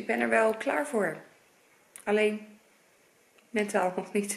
ik ben er wel klaar voor. Alleen mentaal nog niet.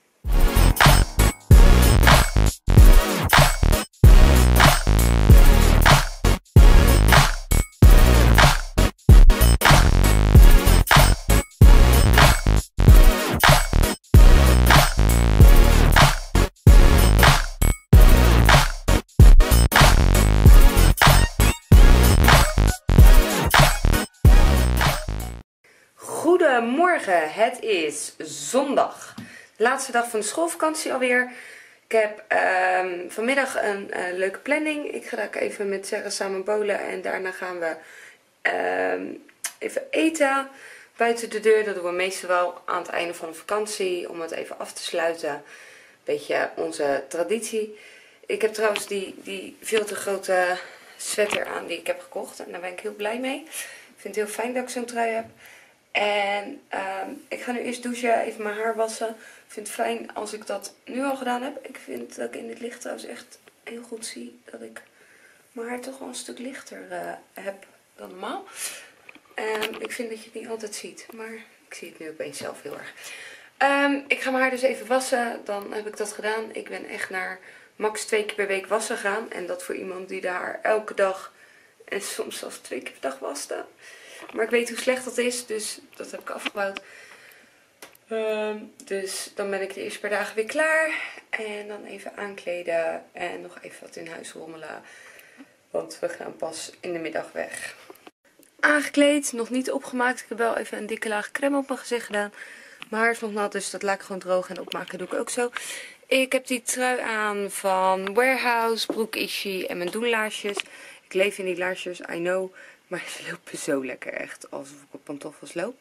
Goedemorgen, het is zondag. De laatste dag van de schoolvakantie alweer. Ik heb vanmiddag een leuke planning. Ik ga even met Sarah samen bowlen en daarna gaan we even eten buiten de deur. Dat doen we meestal wel aan het einde van de vakantie om het even af te sluiten. Een beetje onze traditie. Ik heb trouwens die veel te grote sweater aan die ik heb gekocht en daar ben ik heel blij mee. Ik vind het heel fijn dat ik zo'n trui heb. En ik ga nu eerst douchen, even mijn haar wassen. Ik vind het fijn als ik dat nu al gedaan heb. Ik vind dat ik in dit licht trouwens echt heel goed zie dat ik mijn haar toch wel een stuk lichter heb dan normaal. Ik vind dat je het niet altijd ziet, maar ik zie het nu opeens zelf heel erg. Ik ga mijn haar dus even wassen, dan heb ik dat gedaan. Ik ben echt naar max 2 keer per week wassen gaan. En dat voor iemand die de haar elke dag en soms zelfs 2 keer per dag waste. Maar ik weet hoe slecht dat is, dus dat heb ik afgebouwd. Dus dan ben ik de eerste paar dagen weer klaar. En dan even aankleden en nog even wat in huis rommelen. Want we gaan pas in de middag weg. Aangekleed, nog niet opgemaakt. Ik heb wel even een dikke laag crème op mijn gezicht gedaan. Mijn haar is nog nat, dus dat laat ik gewoon droog en opmaken doe ik ook zo. Ik heb die trui aan van Warehouse, broek Ishi en mijn doenlaarsjes. Ik leef in die laarsjes, I know. Maar ze lopen zo lekker, echt alsof ik op pantoffels loop.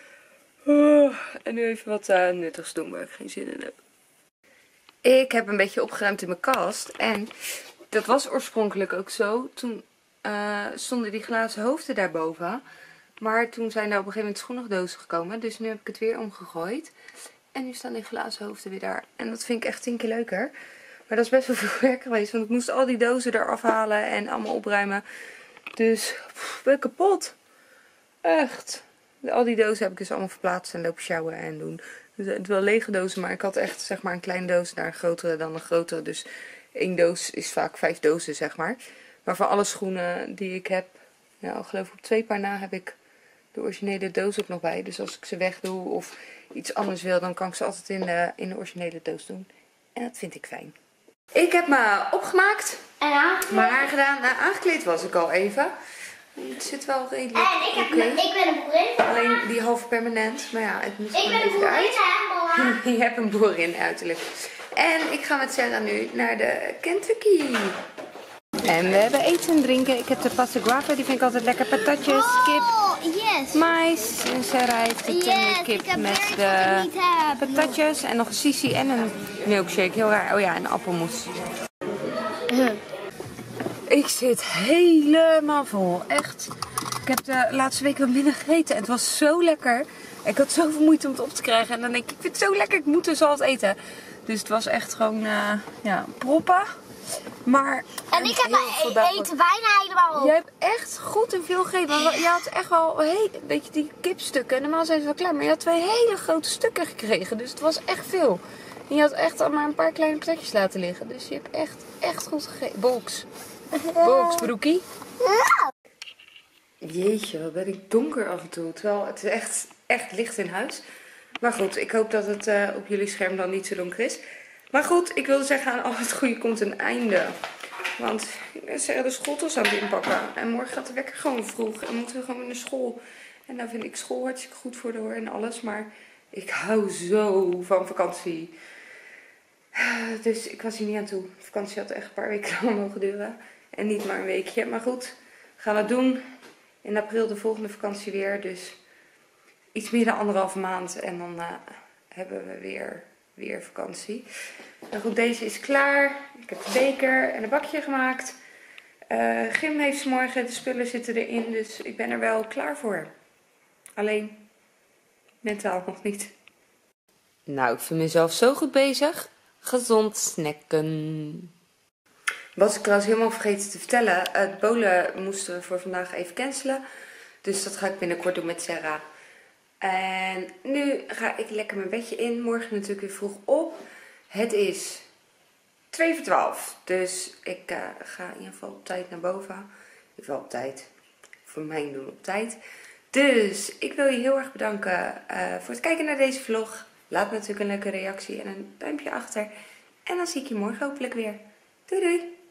En nu even wat nuttigs doen waar ik geen zin in heb. Ik heb een beetje opgeruimd in mijn kast. En dat was oorspronkelijk ook zo. Toen stonden die glazen hoofden daarboven. Maar toen zijn er op een gegeven moment schoenendozen gekomen. Dus nu heb ik het weer omgegooid. En nu staan die glazen hoofden weer daar. En dat vind ik echt 10 keer leuker. Maar dat is best wel veel werk geweest. Want ik moest al die dozen eraf halen en allemaal opruimen. Dus ik ben kapot. Echt. Al die dozen heb ik dus allemaal verplaatst en lopen sjouwen en doen. Dus het wel lege dozen, maar ik had echt zeg maar een kleine doos naar een grotere dan een grotere. Dus 1 doos is vaak 5 dozen zeg maar. Maar van alle schoenen die ik heb, ja, geloof ik op 2 paar na heb ik de originele doos ook nog bij. Dus als ik ze wegdoe of iets anders wil, dan kan ik ze altijd in de originele doos doen. En dat vind ik fijn. Ik heb me opgemaakt. En aangekleed. Mijn haar gedaan. Nou, aangekleed was ik al even. Het zit wel redelijk. En ik ben een boerin. Alleen die half permanent. Maar ja, het moet gewoon even uit. Je hebt een boerin uiterlijk. En ik ga met Sarah nu naar de Kentucky. En we hebben eten en drinken. Ik heb de pasta guava, die vind ik altijd lekker. Patatjes, kip, mais. En Sarah heeft de kip met de patatjes. En nog een sissi en een milkshake. Heel raar. Oh ja, en appelmoes. Ik zit helemaal vol. Echt. Ik heb de laatste week wat minder gegeten. En het was zo lekker. Ik had zoveel moeite om het op te krijgen. En dan denk ik, ik vind het zo lekker. Ik moet dus al het eten. Dus het was echt gewoon, ja, proppen. Maar en ik heb eten bijna helemaal op. Je hebt echt goed en veel gegeten. Want je had echt wel, weet je, die kipstukken. Normaal zijn ze wel klaar. Maar je had 2 hele grote stukken gekregen. Dus het was echt veel. En je had echt al maar een paar kleine patatjes laten liggen. Dus je hebt echt goed gegeten. Bolks. Bolks, broekie. Jeetje, wat ben ik donker af en toe. Terwijl het is echt licht in huis. Maar goed, ik hoop dat het op jullie scherm dan niet zo donker is. Maar goed, ik wilde zeggen, aan al het goede komt een einde. Want ik ben de schooltas aan het inpakken. En morgen gaat de wekker gewoon vroeg. En moeten we gewoon naar school. En dan vind ik school hartstikke goed voor de hoor en alles. Maar ik hou zo van vakantie. Dus ik was hier niet aan toe. De vakantie had echt een paar weken lang mogen duren. En niet maar een weekje. Maar goed, gaan we het doen. In april de volgende vakantie weer. Dus iets meer dan 1,5 maand. En dan hebben we weer vakantie. Nou goed, deze is klaar. Ik heb de beker en een bakje gemaakt. Gym heeft 's morgen. De spullen zitten erin. Dus ik ben er wel klaar voor. Alleen mentaal nog niet. Nou, ik vind mezelf zo goed bezig. Gezond snacken. Was ik trouwens helemaal vergeten te vertellen. Het bowlen moesten we voor vandaag even cancelen. Dus dat ga ik binnenkort doen met Sarah. En nu ga ik lekker mijn bedje in. Morgen natuurlijk weer vroeg op. Het is 11:55. Dus ik ga in ieder geval op tijd naar boven. Ik wel op tijd. Voor mijn doen op tijd. Dus ik wil je heel erg bedanken voor het kijken naar deze vlog. Laat me natuurlijk een leuke reactie en een duimpje achter. En dan zie ik je morgen hopelijk weer. Doei doei!